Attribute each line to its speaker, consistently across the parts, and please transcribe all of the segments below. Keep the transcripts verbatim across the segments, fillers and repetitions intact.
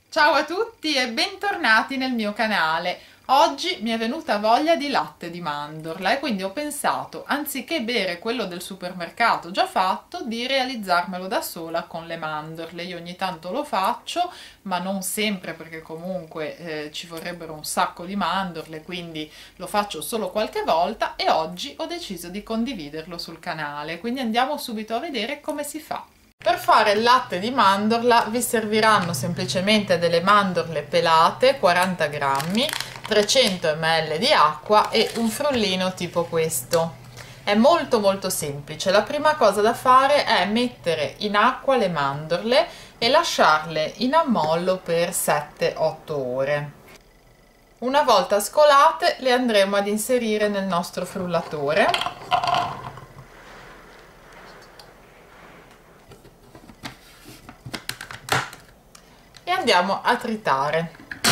Speaker 1: Ciao a tutti e bentornati nel mio canale. Oggi mi è venuta voglia di latte di mandorla e quindi ho pensato, anziché bere quello del supermercato già fatto, di realizzarmelo da sola con le mandorle. Io ogni tanto lo faccio, ma non sempre, perché comunque eh, ci vorrebbero un sacco di mandorle, quindi lo faccio solo qualche volta e oggi ho deciso di condividerlo sul canale. Quindi andiamo subito a vedere come si fa. Per fare il latte di mandorla vi serviranno semplicemente delle mandorle pelate, quaranta grammi, trecento millilitri di acqua e un frullino tipo questo. È molto molto semplice. La prima cosa da fare è mettere in acqua le mandorle e lasciarle in ammollo per sette otto ore. Una volta scolate le andremo ad inserire nel nostro frullatore. E andiamo a tritare.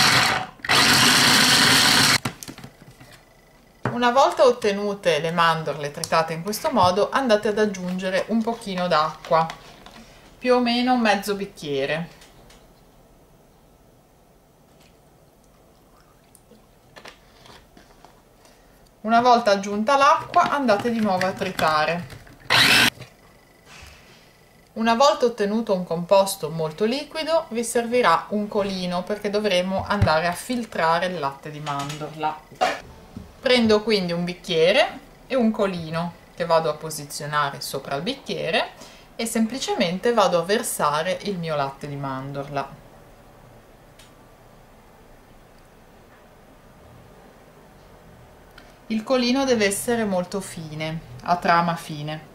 Speaker 1: Una volta ottenute le mandorle tritate in questo modo, andate ad aggiungere un pochino d'acqua, più o meno mezzo bicchiere. Una volta aggiunta l'acqua, andate di nuovo a tritare. Una volta ottenuto un composto molto liquido, vi servirà un colino perché dovremo andare a filtrare il latte di mandorla. Prendo quindi un bicchiere e un colino che vado a posizionare sopra il bicchiere e semplicemente vado a versare il mio latte di mandorla. Il colino deve essere molto fine, a trama fine.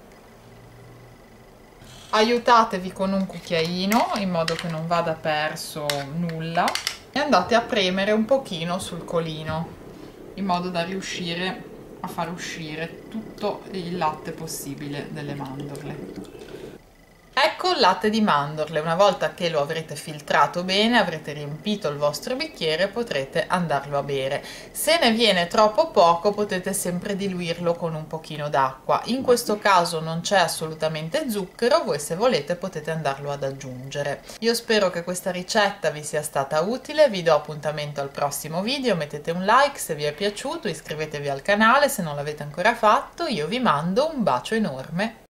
Speaker 1: Aiutatevi con un cucchiaino in modo che non vada perso nulla e andate a premere un pochino sul colino in modo da riuscire a far uscire tutto il latte possibile delle mandorle. Ecco il latte di mandorle. Una volta che lo avrete filtrato bene, avrete riempito il vostro bicchiere, potrete andarlo a bere. Se ne viene troppo poco, potete sempre diluirlo con un pochino d'acqua. In questo caso non c'è assolutamente zucchero, voi se volete potete andarlo ad aggiungere. Io spero che questa ricetta vi sia stata utile, vi do appuntamento al prossimo video, mettete un like se vi è piaciuto, iscrivetevi al canale se non l'avete ancora fatto, io vi mando un bacio enorme.